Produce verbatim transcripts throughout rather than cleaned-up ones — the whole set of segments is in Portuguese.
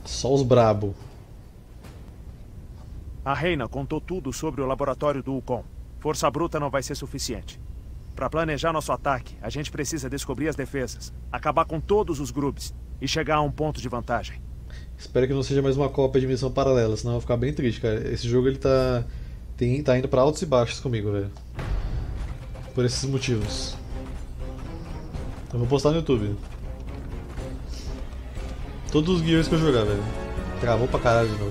Só os brabo. A Reina contou tudo sobre o laboratório do Wukong. Força bruta não vai ser suficiente. Para planejar nosso ataque, a gente precisa descobrir as defesas, acabar com todos os grupos e chegar a um ponto de vantagem. Espero que não seja mais uma cópia de Missão Paralela, senão eu vou ficar bem triste, cara. Esse jogo ele tá, tem, tá indo pra altos e baixos comigo, velho. Por esses motivos. Eu vou postar no YouTube. Todos os Gears que eu jogar, velho. Travou pra caralho de novo.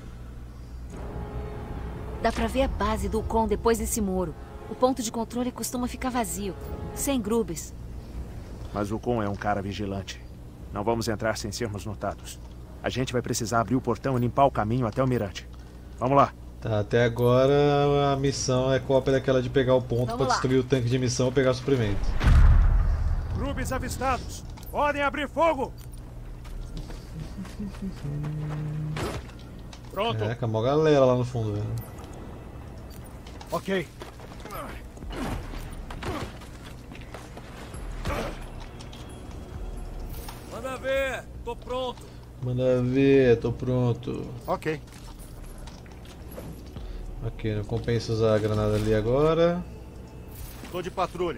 Dá pra ver a base do Wukong depois desse muro. O ponto de controle costuma ficar vazio, sem grubes. Mas o Wukong é um cara vigilante. Não vamos entrar sem sermos notados. A gente vai precisar abrir o portão e limpar o caminho até o mirante. Vamos lá. Tá, até agora a missão é cópia daquela de pegar o ponto Vamos pra lá. destruir o tanque de missão ou pegar suprimento. Grubes avistados. Podem abrir fogo. Pronto. Caraca, mó galera lá no fundo, velho. Ok. Manda ver, tô pronto. Manda ver, tô pronto. Ok. Ok, não compensa usar a granada ali agora. Tô de patrulha.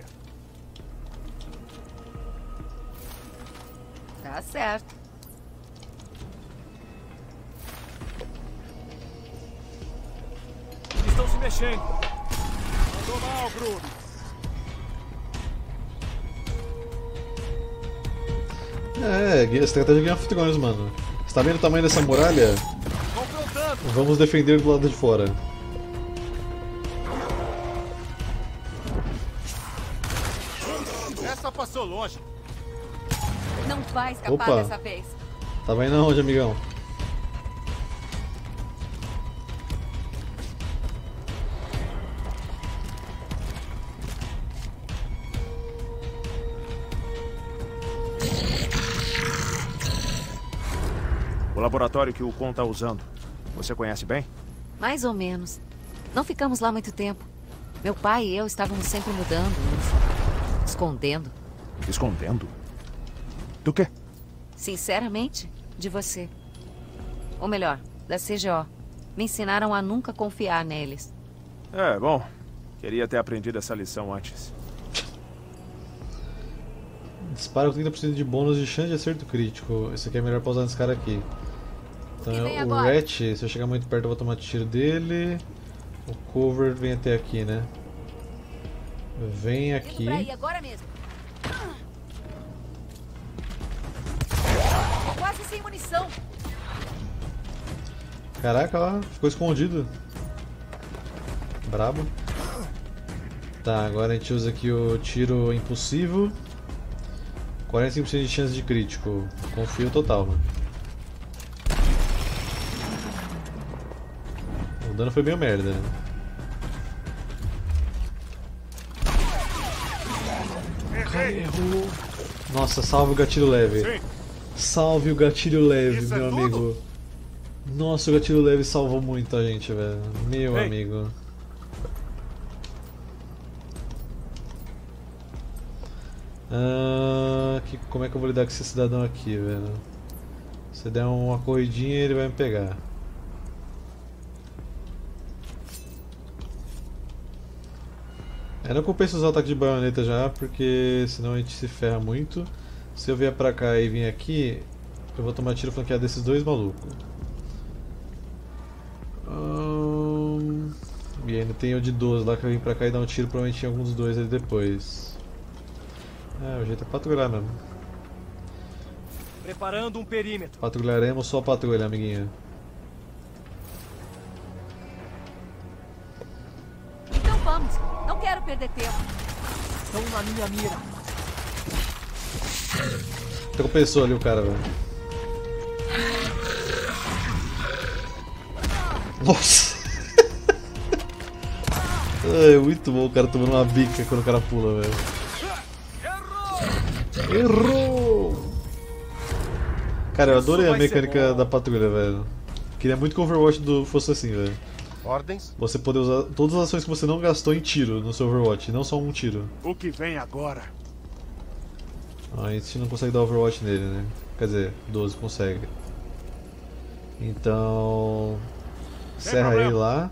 Tá certo. Estão se mexendo. Mandou mal, Grubes. É, estratégia Game of Thrones, mano. Você tá vendo o tamanho dessa muralha? Confrontando. Vamos defender do lado de fora. Essa passou longe. Não vai escapar Opa. dessa vez. Tava indo aonde, amigão? O laboratório que o Wukong tá usando. Você conhece bem? Mais ou menos. Não ficamos lá muito tempo. Meu pai e eu estávamos sempre mudando, nos escondendo. Escondendo? Do quê? Sinceramente, de você. Ou melhor, da C G O. Me ensinaram a nunca confiar neles. É, bom. Queria ter aprendido essa lição antes. Dispara com trinta por cento de bônus de chance de acerto crítico. Esse aqui é melhor pra usar nesse cara aqui. Então que vem o agora? Ratch, se eu chegar muito perto eu vou tomar tiro dele. O Cover vem até aqui, né? Vem aqui. Pra ir agora mesmo. Quase sem munição. Caraca, ó, ficou escondido. Brabo. Tá, agora a gente usa aqui o tiro impulsivo. quarenta e cinco por cento de chance de crítico. Confio total, mano. O dano foi meio merda, né? Errou. Nossa, salve o gatilho leve. Salve o gatilho leve, Isso é meu tudo? amigo. Nossa, o gatilho leve salvou muito a gente, velho. Meu Ei. amigo. Ah, que, como é que eu vou lidar com esse cidadão aqui, velho? Se der uma corridinha, ele vai me pegar. É, não compensa usar o ataque de baioneta já, porque senão a gente se ferra muito. Se eu vier pra cá e vir aqui, eu vou tomar tiro flanqueado desses dois malucos. Hum... E ainda tem o de doze lá que eu vim pra cá e dar um tiro provavelmente em algum dos dois ali depois. É, o jeito é patrulhar mesmo. Preparando um perímetro. Patrulharemos só a patrulha, amiguinho. Então vamos. Não quero perder tempo. Estão na minha mira. Tropeçou ali o cara, velho. Nossa! É muito bom o cara tomando uma bica quando o cara pula, velho. Errou! Cara, eu adorei Isso a vai ser mecânica bom. da patrulha, velho. Queria muito que o Overwatch do fosse assim, velho. Ordens? Você poder usar todas as ações que você não gastou em tiro no seu Overwatch, não só um tiro. O que vem agora? Ah, a gente não consegue dar Overwatch nele, né? Quer dizer, doze consegue. Então... Serra ele lá.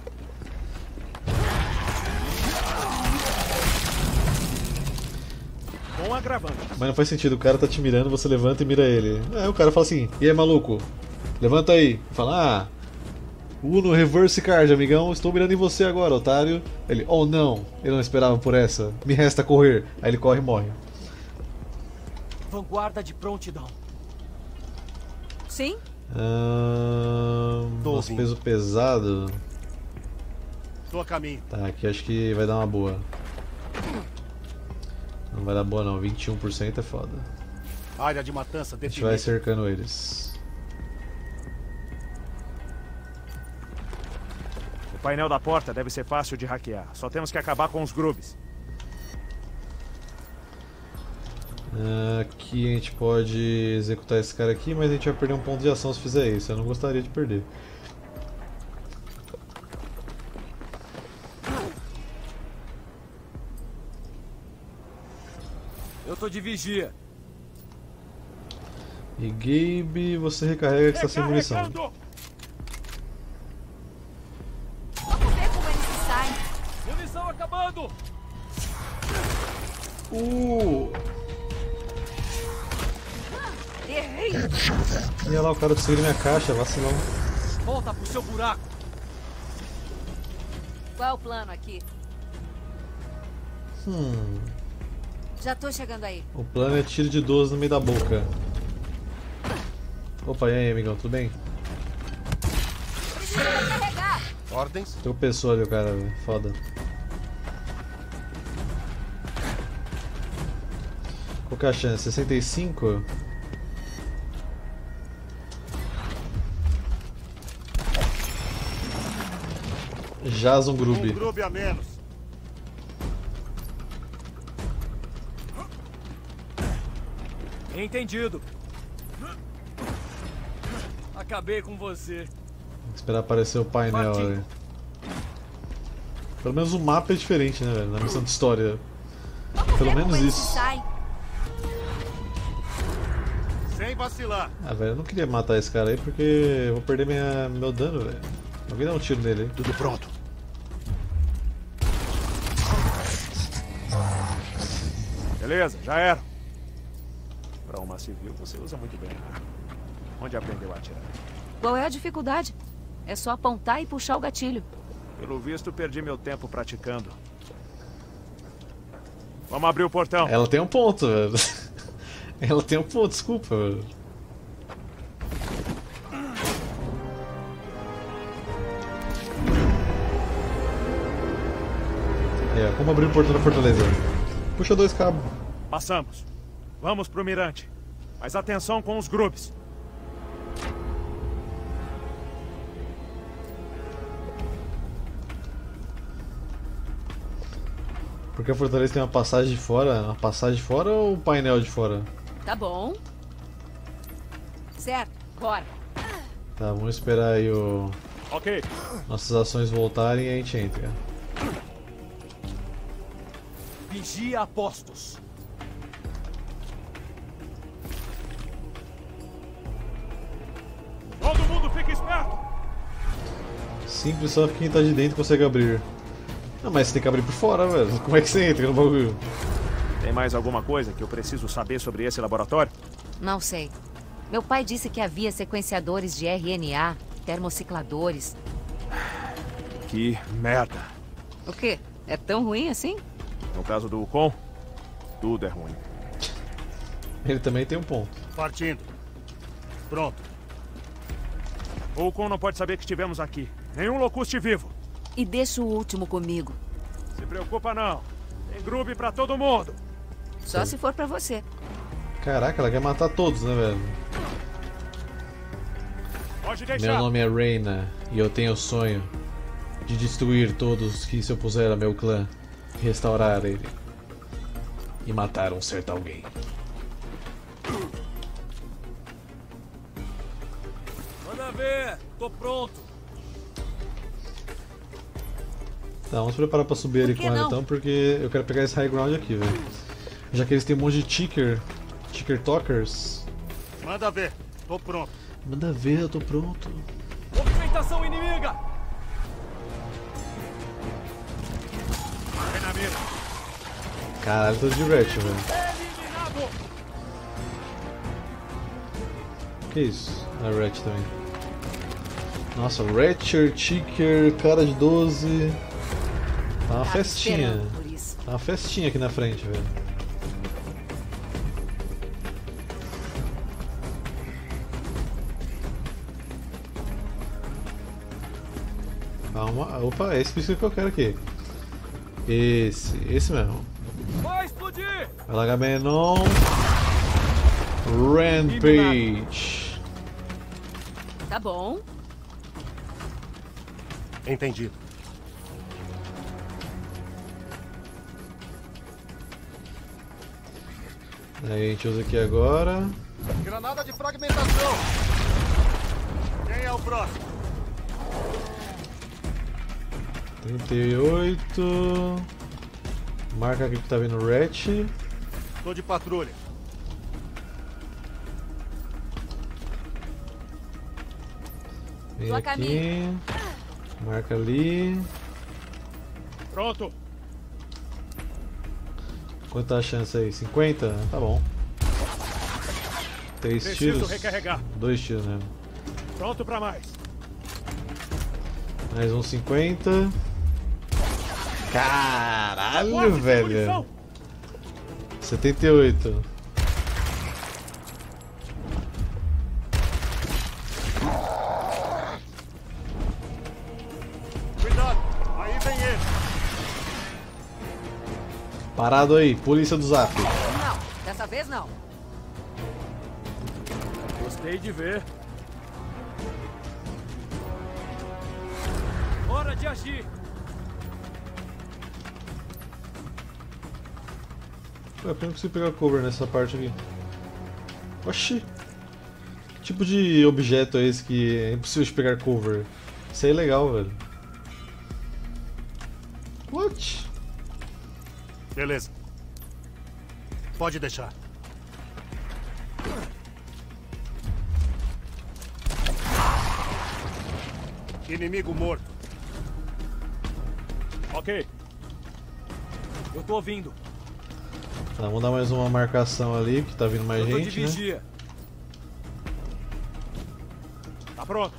Com agravante. Mas não faz sentido, o cara tá te mirando, você levanta e mira ele. Aí o cara fala assim, e aí maluco? Levanta aí. Fala, ah, Uno Reverse Card, amigão, estou mirando em você agora, otário. Ele, oh não, ele não esperava por essa, me resta correr. Aí ele corre e morre. Vanguarda de prontidão. Sim? Ahn... Tô Nosso ouvindo. peso pesado. Tô a caminho. Tá, aqui acho que vai dar uma boa. Não vai dar boa não, vinte e um por cento é foda. Área de matança A gente definida. vai cercando eles. O painel da porta deve ser fácil de hackear. Só temos que acabar com os grubes. Aqui a gente pode executar esse cara aqui, mas a gente vai perder um ponto de ação se fizer isso. Eu não gostaria de perder. Eu tô de vigia. E Gabe, você recarrega que está sem munição. Recarregando! Vamos ver como eles se saem. Munição acabando! Uh! Errei! E olha lá o cara destruindo minha caixa, vacilão. Volta pro seu buraco. Qual é o plano aqui? Hum. Já tô chegando aí. O plano é tiro de doze no meio da boca. Opa, e aí, amigão, tudo bem? Precisa carregar! Ordens? Tropeçou ali o cara, velho. Foda. Qual que é a chance? sessenta e cinco? Jaz um Um grube. grube a menos. Entendido. Acabei com você. Tem que esperar aparecer o painel Partindo. ali. Pelo menos o mapa é diferente, né, velho? Na missão de história. Vamos Pelo ver menos como eles isso. se saem. Sem vacilar. Ah, velho, eu não queria matar esse cara aí porque eu vou perder minha, meu dano, velho. Alguém dá um tiro nele aí. Tudo pronto. Beleza, já era. Pra uma civil, você usa muito bem. Onde aprendeu a atirar? Qual é a dificuldade? É só apontar e puxar o gatilho. Pelo visto, perdi meu tempo praticando. Vamos abrir o portão. Ela tem um ponto, velho. Ela tem um ponto, desculpa, velho. É, como abrir o portão da fortaleza? Puxa dois cabos. Passamos. Vamos pro mirante. Mas atenção com os grupos. Porque a fortaleza tem uma passagem de fora? Uma passagem de fora ou um painel de fora? Tá bom. Certo, bora. Tá, vamos esperar aí o... Ok. nossas ações voltarem e a gente entra. Vigia a postos. Todo mundo fica esperto. Simples, só quem tá de dentro consegue abrir. Não, mas você tem que abrir por fora, velho. Como é que você entra no bagulho? Tem mais alguma coisa que eu preciso saber sobre esse laboratório? Não sei. Meu pai disse que havia sequenciadores de R N A, termocicladores. Que merda. O quê? É tão ruim assim? No caso do Ukon, tudo é ruim. Ele também tem um ponto. Partindo. Pronto. O Ukon não pode saber que estivemos aqui. Nenhum locuste vivo. E deixa o último comigo. Se preocupa não. Tem grube pra todo mundo. Só se for pra você. Caraca, ela quer matar todos, né, velho? Pode deixar. Meu nome é Reina e eu tenho o sonho de destruir todos que se opuseram a meu clã, restaurar ele e matar um certo alguém. Manda ver. Tô pronto. Tá, vamos preparar pra subir ali Por com que ela não? então, porque eu quero pegar esse high ground aqui, velho. Já que eles têm um monte de ticker, ticker talkers, Manda ver. Tô pronto. Manda ver, eu tô pronto. Movimentação inimiga! Vai na mira. Caralho, tô de Ratchet, velho. Eliminado! Que isso? A Ratchet também. Nossa, Ratchet, Ticker, cara de doze. Tá uma Tava festinha. esperando por isso. Tá uma festinha aqui na frente, velho. Calma. Opa, é esse pisca que eu quero aqui. Esse, esse mesmo. Vai explodir! Agamenon Rampage. Tá bom. Entendido. Aí a gente usa aqui agora. Granada de fragmentação. Quem é o próximo? trinta e oito. Marca aqui que tá vindo o Ratchet. Tô de patrulha. Vem Tô a aqui. caminho. Marca ali. Pronto. Quanto tá a chance aí? cinquenta? Tá bom. Três Preciso tiros. recarregar. Dois tiros mesmo. Pronto pra mais. Mais um cinquenta. Caralho, Corte de velho. munição. setenta e oito. Cuidado. Aí vem ele. Parado aí, polícia do Zap. Não, dessa vez não. Gostei de ver. Hora de agir! Ué, eu não consigo pegar cover nessa parte aqui. Oxi. Que tipo de objeto é esse que é impossível de pegar cover? Isso aí é legal, velho. What? Beleza. Pode deixar. Inimigo morto. Ok. Eu tô ouvindo. Tá, vamos dar mais uma marcação ali, que tá vindo mais Eu tô de gente, né? vigia. Tá pronto.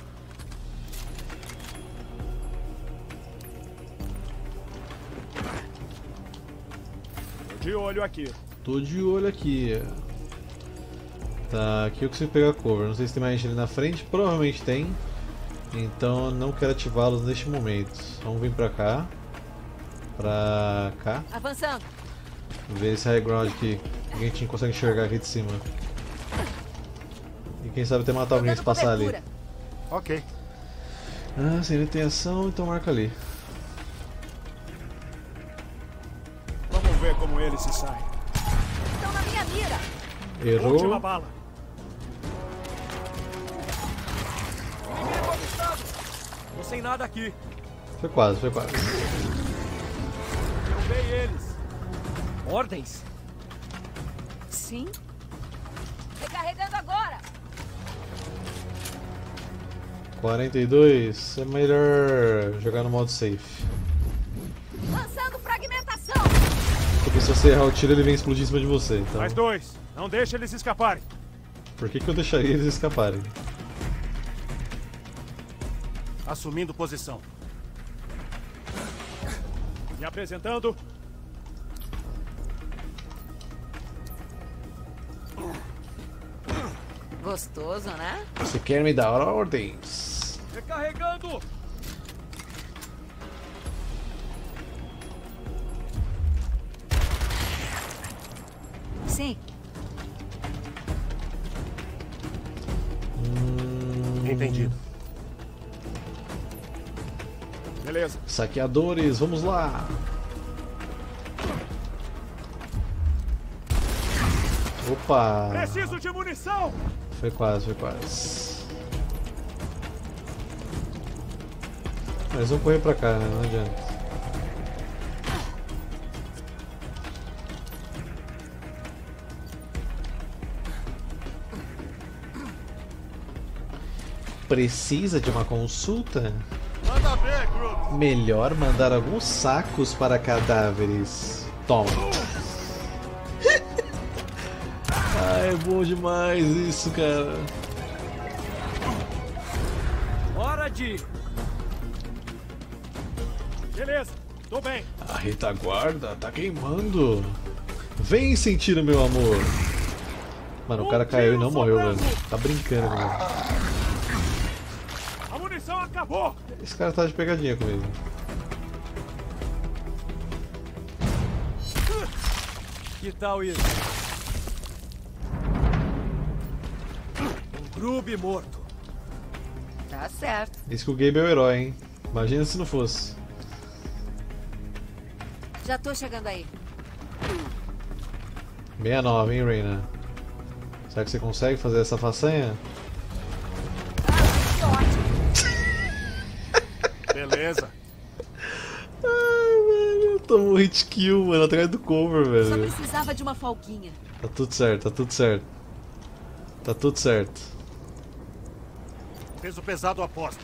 Tô de olho aqui. Tô de olho aqui. Tá, aqui eu consigo pegar cover. Não sei se tem mais gente ali na frente. Provavelmente tem. Então eu não quero ativá-los neste momento. Vamos vir pra cá. Pra cá. Avançando. Ver esse high ground aqui. Que a gente consegue enxergar aqui de cima. E quem sabe até matar alguém se passar ali. Cobertura. Ok. Ah, sem detenção, então marca ali. Vamos ver como ele se sai. Estão na minha mira. Errou. Última bala. Inimigo avistado! Tô sem nada aqui. Foi quase, foi quase. Derrubei eles. Ordens? Sim. Recarregando agora. quarenta e dois. É melhor jogar no modo safe. Lançando fragmentação. Porque se você errar o tiro, ele vem explodir em cima de você. Então, Mais dois. Não deixe eles escaparem. por que, que eu deixaria eles escaparem? Assumindo posição. Me apresentando. Gostoso, né? Você quer me dar ordens? Recarregando! Sim. Hum, Entendido. Beleza. Saqueadores, vamos lá! Opa! Preciso de munição. Foi quase, foi quase. Mas vamos correr pra cá, né? Não adianta. Precisa de uma consulta? Manda ver, Grooves. Melhor mandar alguns sacos para cadáveres. Toma. Ah, é bom demais isso, cara. Hora de... Beleza, tô bem. A retaguarda tá queimando. Vem sentir o meu amor. Mano, o cara caiu e não morreu, velho. Tá brincando comigo. A munição acabou. Esse cara tá de pegadinha comigo. Que tal isso? Um Grub morto. Tá certo. Isso que o Gabe é o herói, hein? Imagina se não fosse. Já tô chegando aí. sessenta e nove, hein, Reina? Será que você consegue fazer essa façanha? Beleza. Ai, velho, eu tomo um hit kill, mano, atrás do cover, Só velho. precisava de uma folguinha. Tá tudo certo, tá tudo certo. Tá tudo certo. Peso pesado a postos.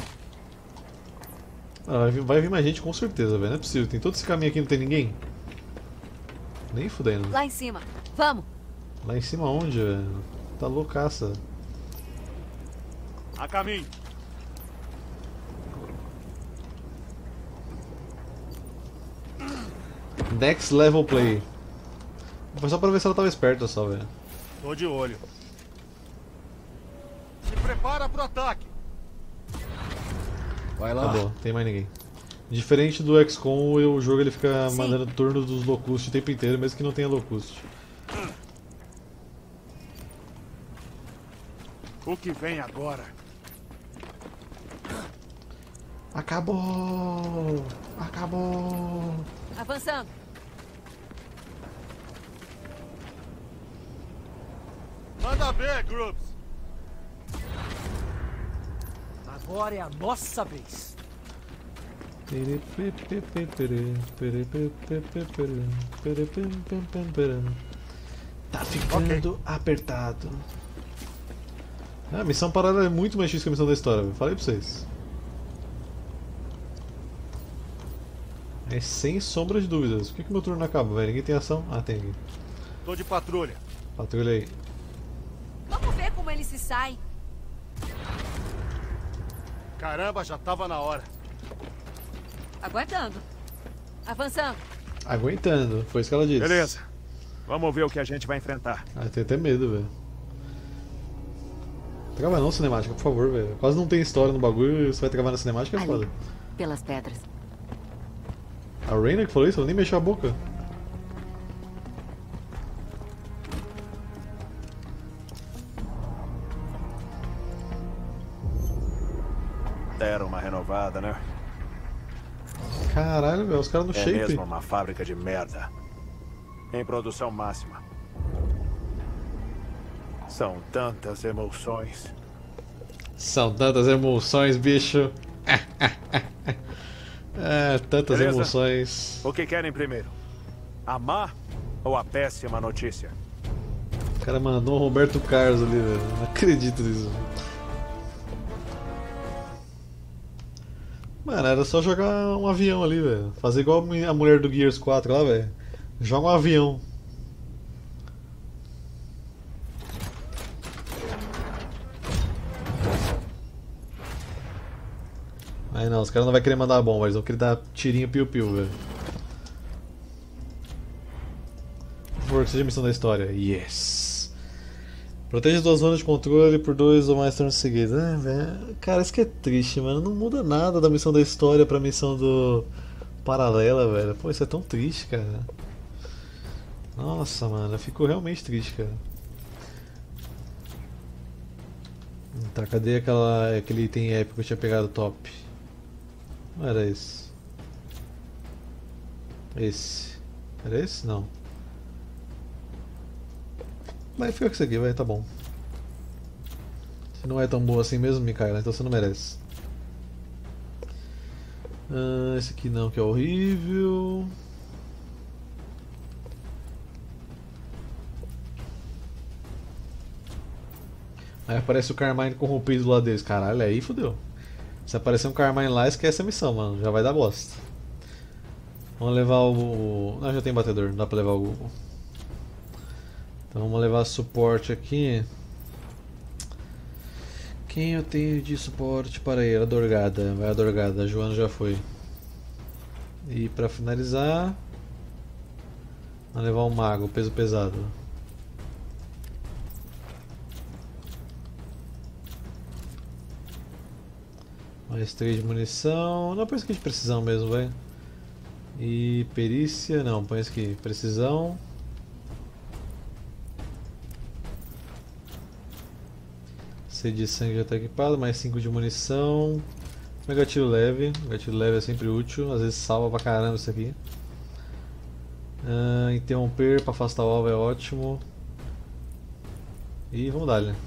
Ah, vai, vir, vai vir mais gente com certeza, velho. Não é possível. Tem todo esse caminho aqui e não tem ninguém? Nem fudendo. Lá em cima. Vamos. Lá em cima onde, velho? Tá loucaça. A caminho. Next level play. Foi só pra ver se ela tava esperta só, velho. Tô de olho. Se prepara pro ataque. Vai lá. Acabou, tem mais ninguém. Diferente do X COM, o jogo ele fica Sim. mandando turno dos Locust o tempo inteiro, mesmo que não tenha Locust. O que vem agora? Acabou! Acabou! Avançando. Manda ver, Grooves. Agora é a nossa vez. Tá ficando apertado. Ah, a missão paralela é muito mais difícil que a missão da história, velho. Falei pra vocês. É sem sombra de dúvidas. Por que, que meu turno não acaba, velho? Ninguém tem ação? Ah, tem aqui. Tô de patrulha. Patrulha aí. Vamos ver como ele se sai. Caramba, já tava na hora. Aguardando. Avançando. Aguentando, foi isso que ela disse. Beleza. Vamos ver o que a gente vai enfrentar. Ah, eu tenho até medo, velho. Trava não, cinemática, por favor, velho. Quase não tem história no bagulho e você vai travar na cinemática, é Ali, foda. pelas pedras. A Reina que falou isso, ela nem mexeu a boca. Deram uma renovada, né? Caralho, velho, os caras no É shape. mesmo uma fábrica de merda. Em produção máxima. São tantas emoções. São tantas emoções, bicho. É, tantas Beleza? emoções. O que querem primeiro? A má ou a péssima notícia? O cara mandou um Roberto Carlos ali, velho. Não acredito nisso. Mano, era só jogar um avião ali, velho. Fazer igual a mulher do Gears quatro lá, velho. Joga um avião. Aí não, os caras não vão querer mandar bomba, eles vão querer dar tirinho piu-piu, velho. Por favor, que seja a missão da história. Yes! Proteja duas zonas de controle por dois ou mais turnos seguidos. Ah, velho. Cara, isso que é triste, mano. Não muda nada da missão da história pra missão do paralela, velho. Pô, isso é tão triste, cara. Nossa, mano, ficou realmente triste, cara. Tá, cadê aquela, aquele item épico que eu tinha pegado top? Não era esse. Esse. Era esse? Não. Vai ficar com isso aqui, vai, tá bom. Se não é tão boa assim mesmo, Mikaela, então você não merece. Ah, esse aqui não, que é horrível. Aí aparece o Carmine corrompido do lado deles. Caralho, aí fodeu. Se aparecer um Carmine lá, esquece a missão, mano. Já vai dar bosta. Vamos levar o... Não, já tem batedor, não dá pra levar o... Então vamos levar suporte aqui. Quem eu tenho de suporte para ir? A Dorgada. Vai a Dorgada, a Joana já foi. E pra finalizar... Vamos levar o Mago, peso pesado. Mais três de munição. Não, põe isso aqui de precisão mesmo, vai. E perícia, não, põe isso aqui. Precisão. Sede de sangue já está equipado, mais cinco de munição. Põe gatilho leve. Gatilho leve é sempre útil, às vezes salva pra caramba isso aqui. Uh, interromper para afastar o alvo é ótimo. E vamos dar, né?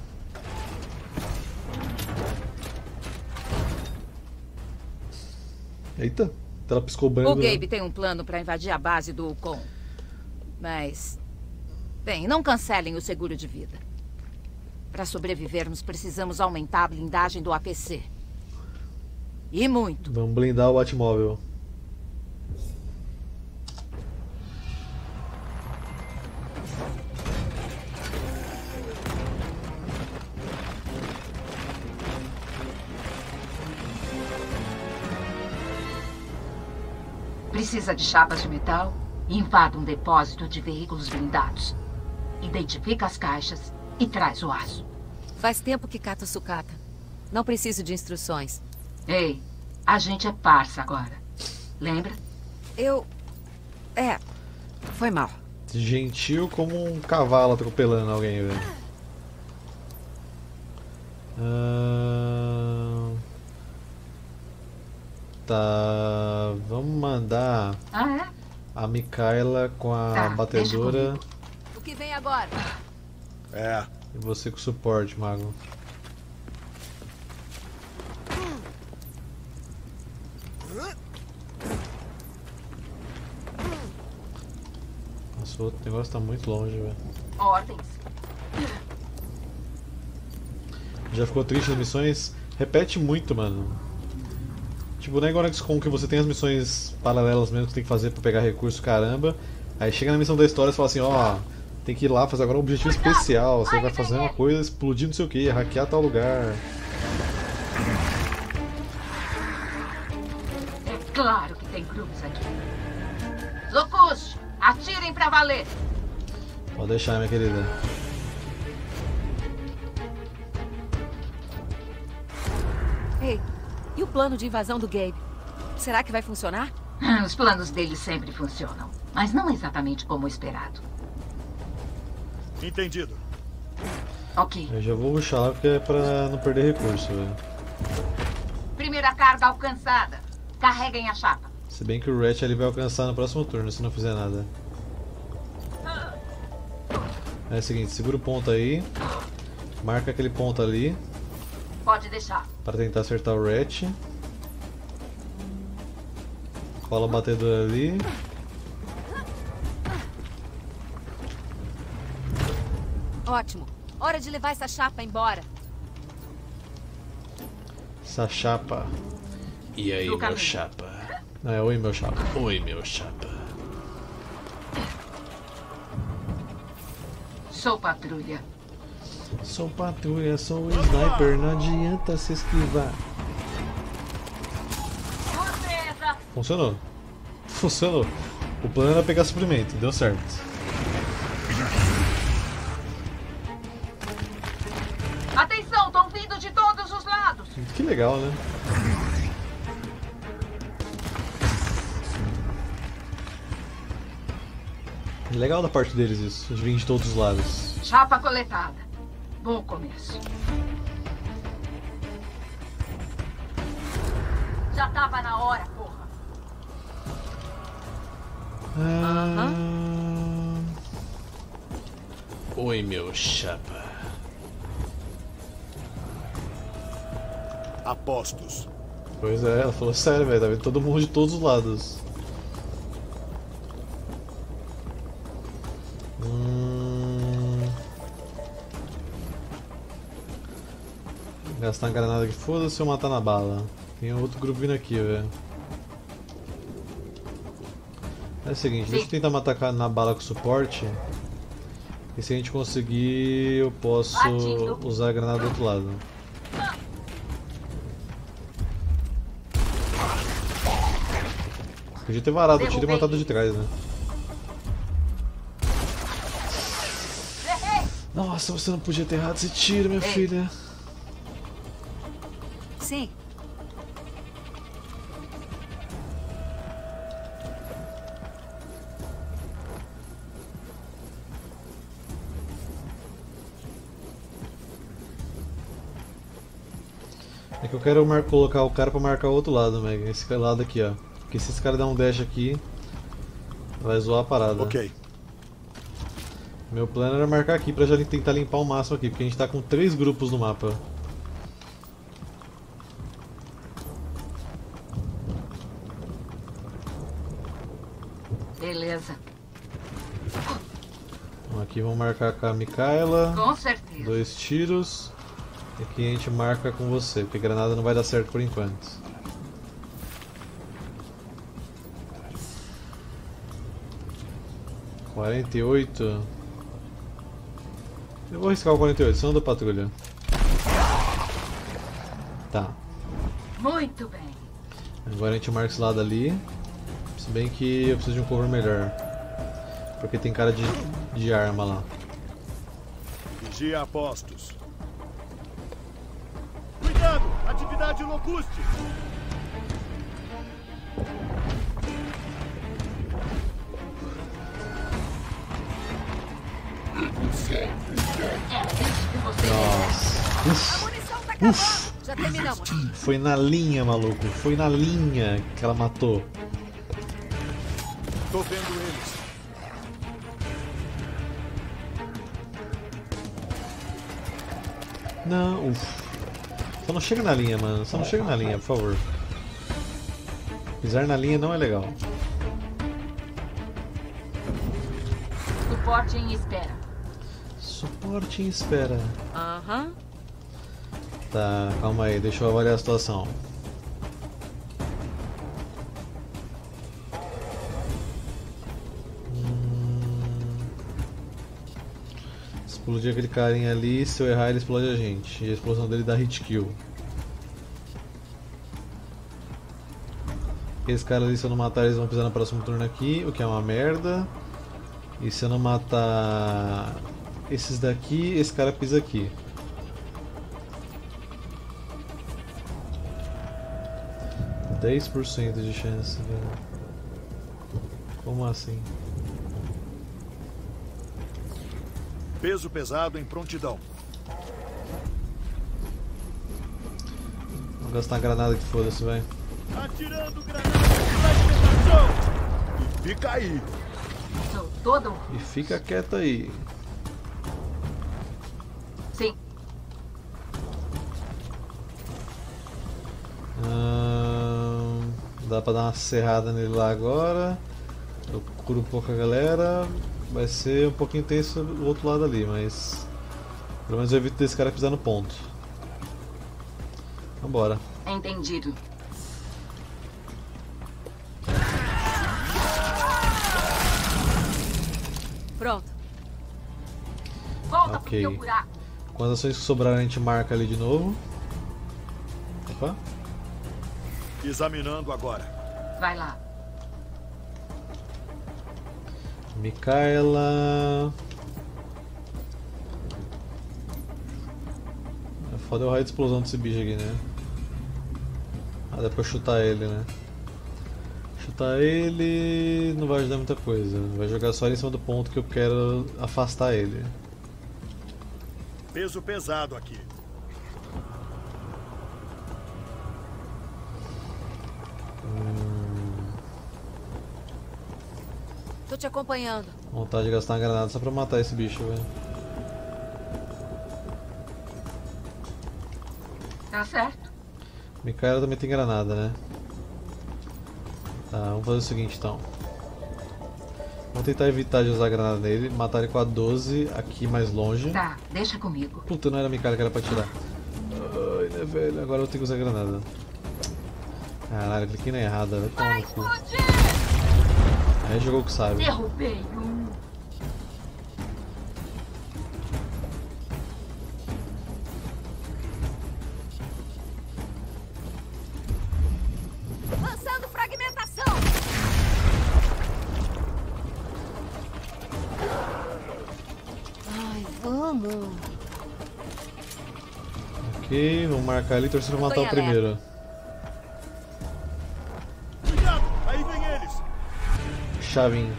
Eita, ela piscou o banho. O Gabe tem um plano para invadir a base do Wukong. Mas... Bem, não cancelem o seguro de vida. Para sobrevivermos, precisamos aumentar a blindagem do A P C. E muito. Vamos blindar o Batmóvel. Precisa de chapas de metal? Invada um depósito de veículos blindados. Identifica as caixas e traz o aço. Faz tempo que cato sucata. Não preciso de instruções. Ei, a gente é parça agora. Lembra? Eu... É, foi mal. Gentil como um cavalo atropelando alguém, velho. Ah... Tá... Vamos mandar Ah, é? a Mikaela com a Tá, batedora O que vem agora? É. e você com o suporte, Mago. Nossa, o outro negócio tá muito longe, velho. Ordens. Já ficou triste as missões? Repete muito, mano. Tipo, não é igual no X COM que você tem as missões paralelas mesmo que você tem que fazer pra pegar recurso, caramba. Aí chega na missão da história e fala assim, ó, tem que ir lá fazer agora um objetivo especial. Você vai fazer uma coisa, explodir não sei o que, hackear tal lugar. É claro que tem grupos aqui. Locush, atirem pra valer. Pode deixar, minha querida. Ei, e o plano de invasão do Gabe? Será que vai funcionar? Os planos dele sempre funcionam, mas não exatamente como esperado. Entendido. Ok. Eu já vou rushar lá porque é pra não perder recurso, velho. Primeira carga alcançada. Carreguem a chapa. Se bem que o Ratchet ele vai alcançar no próximo turno se não fizer nada. É o seguinte, segura o ponto aí. Marca aquele ponto ali Pode deixar. para tentar acertar o Ratchet. Cola o batedor ali. Ótimo. Hora de levar essa chapa embora. Essa chapa. E aí, Do meu caminho. chapa? É, oi, meu chapa. Oi, meu chapa. Sou patrulha. Sou patrulha, sou sniper, não adianta se esquivar. Surpresa! Funcionou. Funcionou. O plano era pegar suprimento, deu certo. Atenção, estão vindo de todos os lados. Que legal, né? Legal da parte deles isso, de vir de todos os lados. Chapa coletada. Bom começo. Já tava na hora, porra. Ah... Oi, meu chapa. Apostos. Pois é, ela falou sério, velho, tá vendo todo mundo de todos os lados. Hum... Gastar uma granada aqui, foda-se eu matar na bala. Tem outro grupo vindo aqui, velho. É o seguinte, deixa eu tentar matar na bala com suporte. E se a gente conseguir, eu posso usar a granada do outro lado. Podia ter varado o tiro e matado de trás, né? Nossa, você não podia ter errado esse tiro, minha Ei. filha. Sim. É que eu quero mar colocar o cara pra marcar o outro lado, Megan. Esse lado aqui, ó. Porque se esse cara der um dash aqui, vai zoar a parada. Ok. Meu plano era marcar aqui pra já tentar limpar o máximo aqui, porque a gente tá com três grupos no mapa. Beleza. Então, aqui vamos marcar com a Mikaela. Com certeza. Dois tiros. E aqui a gente marca com você, porque granada não vai dar certo por enquanto. quarenta e oito. Eu vou arriscar o quarenta e oito, senão eu dou patrulha. Tá. Muito bem. Agora a gente marca esse lado ali. Se bem que eu preciso de um cover melhor. Porque tem cara de, de arma lá. Vigia a postos. Cuidado! Atividade Locuste! Nossa. Uf. Uf. Já terminamos. Foi na linha, maluco. Foi na linha que ela matou. Tô vendo eles. Não, uf. Só não chega na linha, mano. Só não chega na linha, por favor. Pisar na linha não é legal. Suporte em espera. Suporte em espera. Aham. Tá, calma aí, deixa eu avaliar a situação. Hum... Explodir aquele carinha ali, se eu errar ele explode a gente. E a explosão dele dá hit kill. Esse cara ali, se eu não matar, eles vão pisar no próximo turno aqui, o que é uma merda. E se eu não matar esses daqui, esse cara pisa aqui. dez por cento de chance, velho. Como assim? Peso pesado em prontidão. Vou gastar uma granada que foda-se, velho. Atirando granada de fragmentação! E fica aí. Sou todo. E fica quieto aí. Sim. Hum, dá pra dar uma serrada nele lá agora. Eu curo um pouco a galera. Vai ser um pouquinho tenso do outro lado ali, mas pelo menos eu evito desse cara pisar no ponto. Vambora. Entendido. Pronto. Volta Ok. pro meu buraco. Com as ações que sobraram a gente marca ali de novo. Opa. Examinando agora. Vai lá. Mikaela. É foda o raio de explosão desse bicho aqui, né? Ah, dá pra chutar ele, né? Chutar ele não vai ajudar muita coisa. Vai jogar só ele em cima do ponto que eu quero afastar ele. Peso pesado aqui. Tô te acompanhando. Vontade de gastar uma granada só pra matar esse bicho, velho. Tá certo. Mikaela também tem granada, né? Tá, vamos fazer o seguinte então. Vamos tentar evitar de usar a granada nele, matar ele com a doze aqui mais longe. Tá, deixa comigo. Puta, não era a Mikaela que era pra tirar. Ai, É, velho, agora eu tenho que usar granada. Caralho, cliquei na errada, vai tomar no cu. Aí jogou o que sabe. Derrubei um. Lançando fragmentação. Ai, vamos. Ok, vamos marcar ali e torcer pra matar o primeiro. Cuidado! Aí vem eles! Chavinho.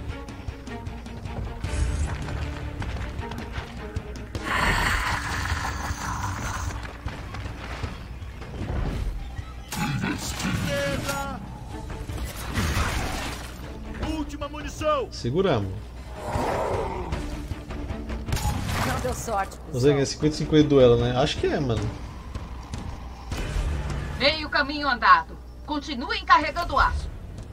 Defesa! Última munição! Seguramos. Não deu sorte, Não sei, é cinquenta a cinquenta duelo, né? Acho que é, mano. Meio caminho andado. Continuem carregando aço.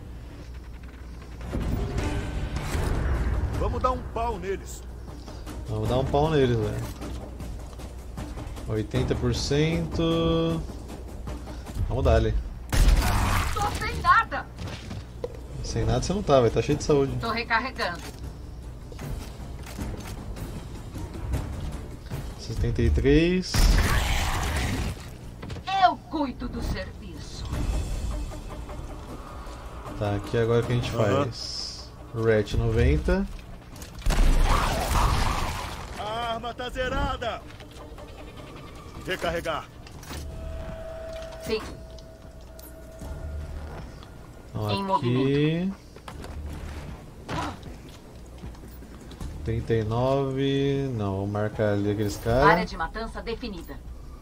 Vamos dar um pau neles. Vamos dar um pau neles, velho. oitenta por cento. Vamos dar ali. Tô sem nada. Sem nada você não tá, vai tá cheio de saúde. Tô recarregando. setenta e três. Eu cuido do serviço. Tá, aqui agora o que a gente Uhum. faz? Rat noventa. A arma tá zerada! Recarregar. Sim. Então, Em aqui. trinta e nove. Não, vou marcar ali aqueles Área caras. de matança definida.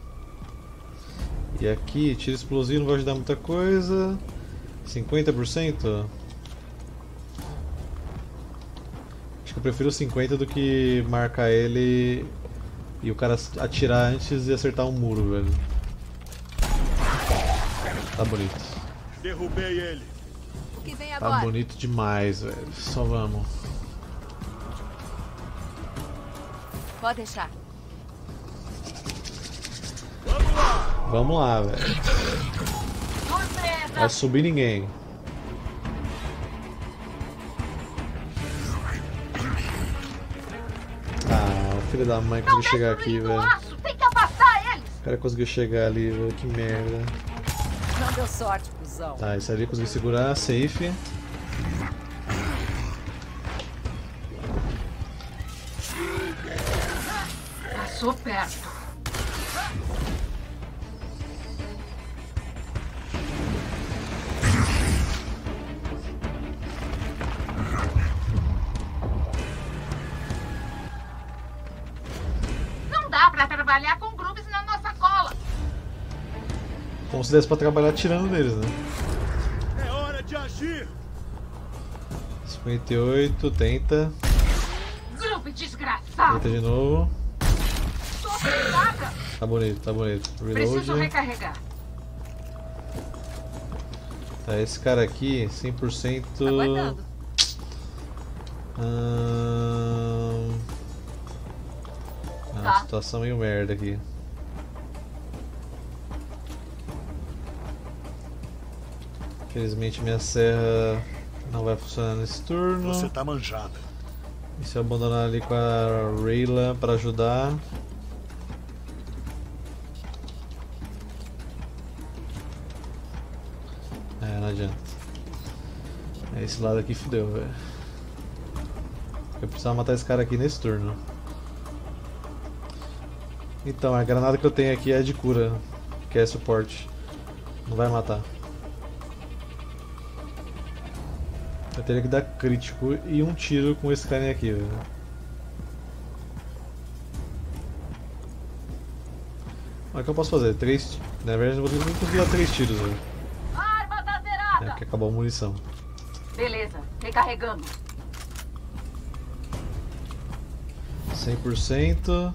E aqui, tiro explosivo não vai ajudar muita coisa. cinquenta por cento? Acho que eu prefiro cinquenta do que marcar ele e o cara atirar antes de acertar um muro, velho. Tá bonito. Derrubei ele. O que vem Tá agora? bonito demais, velho. Só vamos. Pode deixar. Vamos lá! Vamos lá, velho. Surpresa! Vai subir ninguém. Ah, o filho da mãe conseguiu chegar aqui, Destruindo velho. aço. Tem que afastar eles. O cara conseguiu chegar ali, velho. Que merda. Não deu sorte, cuzão. Tá, isso ali conseguiu segurar, safe. Passou perto. Não dá pra trabalhar com grupos na nossa cola. Como se desse pra trabalhar tirando deles, né? É hora de agir! cinquenta e oito, tenta. Grupo desgraçado. Tenta de novo. Tô sem nada. Tá bonito, tá bonito. Preciso Reload. recarregar. Tá, esse cara aqui, cem por cento. Aguardando. Hum... Ah, Tá. situação meio merda aqui. Infelizmente minha serra não vai funcionar nesse turno. Você tá manjada. E se eu abandonar ali com a Rayla pra ajudar. É, não adianta. É, esse lado aqui fudeu, velho. Eu precisava matar esse cara aqui nesse turno. Então, a granada que eu tenho aqui é de cura, que é suporte. Não vai matar. Eu teria que dar crítico e um tiro com esse carinha aqui, velho. O que eu posso fazer? Três. Na verdade, eu não vou nem conseguir dar três tiros, velho. A arma tá É zerada. porque acabou a munição. Beleza, recarregando. cem por cento.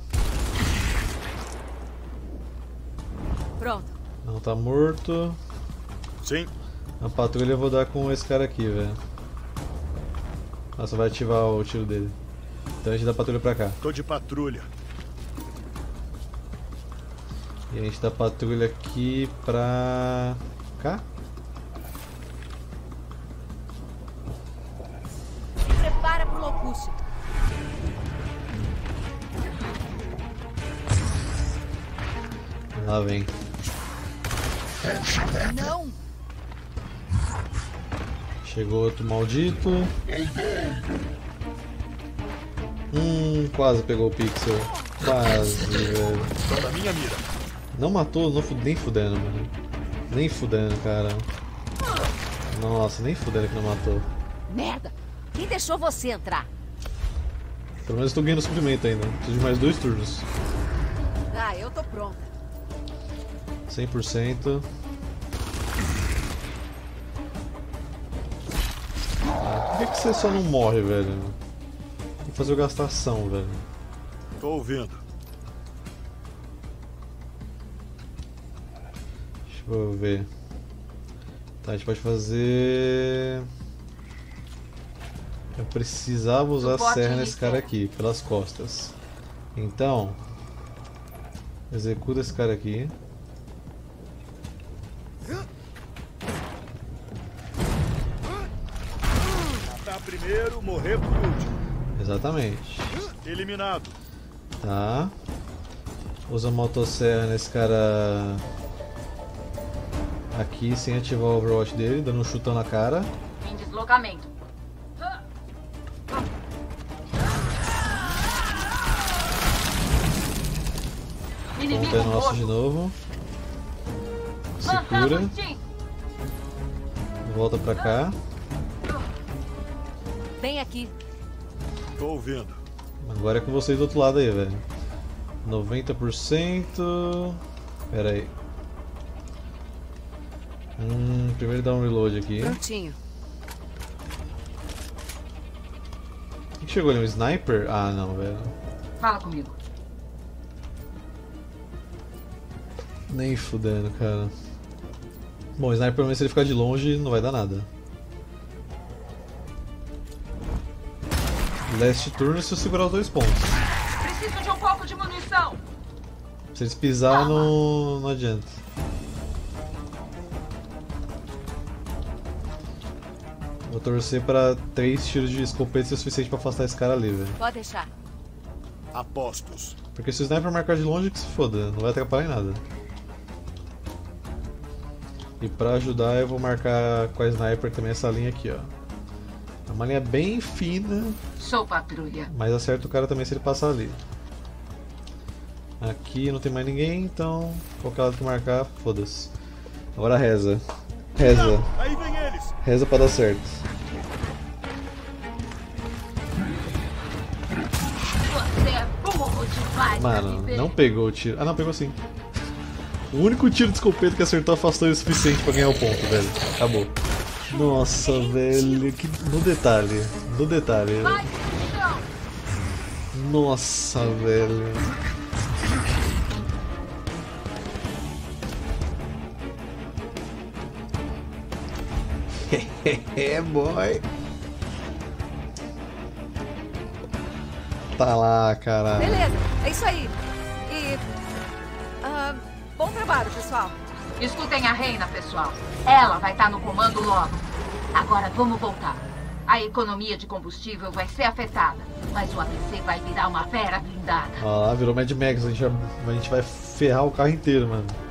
Pronto. Não tá morto. Sim. A patrulha eu vou dar com esse cara aqui, velho. Nossa, vai ativar o tiro dele. Então a gente dá a patrulha pra cá. Tô de patrulha. E a gente dá patrulha aqui pra cá. Se prepara pro Locúcio. Lá vem. Não! Chegou outro maldito. Hum, quase pegou o pixel. Quase, velho. Tô na minha mira. Não matou, não fu nem fudendo, mano. Nem fudendo, cara. Nossa, nem fudendo que não matou. Merda! Quem deixou você entrar? Pelo menos estou ganhando suprimento ainda. Preciso de mais dois turnos. Ah, eu tô pronta. cem por cento. Ah, por que, que você só não morre, velho? Tem que fazer eu gastar ação, velho. Tô ouvindo. Deixa eu ver. Tá, a gente pode fazer... Eu precisava usar a serra nesse cara aqui, pelas costas. Então... Executa esse cara aqui. Matar primeiro, morrer por último. Exatamente. Eliminado. Tá. Usa a motosserra nesse cara aqui sem ativar o overwatch dele, dando um chutão na cara. Em deslocamento. Ponta é nosso de novo. Se cura. Volta pra cá. Vem aqui. Tô ouvindo. Agora é com vocês do outro lado aí, velho. noventa por cento. Pera aí. Hum, primeiro dá um reload aqui. Prontinho. O que chegou ali? Um sniper? Ah, não, velho. Fala comigo. Nem fudendo, cara. Bom, o sniper, pelo menos, se ele ficar de longe, não vai dar nada. Last turno se eu segurar os dois pontos. Preciso de um pouco de munição. Se eles pisar, não, não adianta. Vou torcer para três tiros de escopeta ser suficiente para afastar esse cara ali, velho. Pode deixar. Apostos. Porque se o sniper marcar de longe, que se foda, não vai atrapalhar em nada. E pra ajudar eu vou marcar com a sniper também essa linha aqui, ó. É uma linha bem fina. Sou patrulha. Mas acerta o cara também se ele passar ali. Aqui não tem mais ninguém, então qualquer lado que marcar, foda-se. Agora reza. Reza. Aí vem eles. Reza pra dar certo. Você é burro demais. Mano, não pegou o tiro. Ah, não, pegou sim. O único tiro de escopeta que acertou afastou ele o suficiente pra ganhar o ponto, velho. Acabou. Nossa, velho. Que... No detalhe. No detalhe. Nossa, velho. É, boy. Tá lá, caralho. Beleza, é isso aí. E... ah, bom trabalho, pessoal. Escutem a Reina, pessoal. Ela vai estar no comando logo. Agora vamos voltar. A economia de combustível vai ser afetada, mas o A P C vai virar uma fera blindada. Ó lá, virou Mad Max. A gente, vai, a gente vai ferrar o carro inteiro, mano.